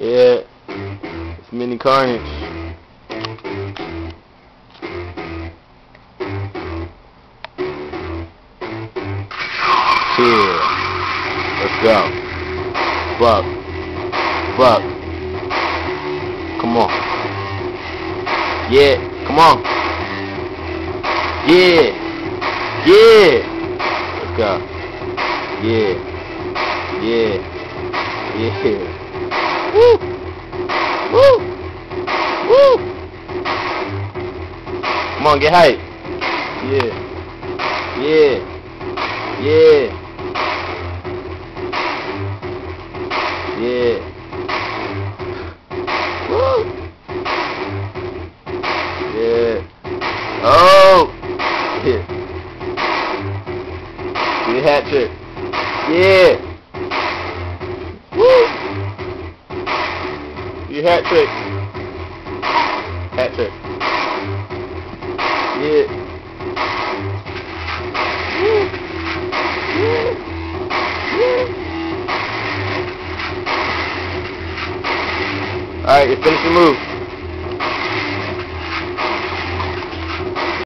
Yeah, it's mini Karnage. Yeah, let's go. Buck. Buck. Come on. Yeah, come on. Yeah. Yeah. Let's go. Yeah. Yeah. Yeah. Woo! Woo! Woo! Come on, get hype. Yeah. Yeah. Yeah. Yeah. Woo! Yeah. Oh! Yeah. Good hat trick. Yeah. Woo! Your hat trick. Hat trick. Yeah. Woo! Yeah. Yeah. Alright, you finish your move.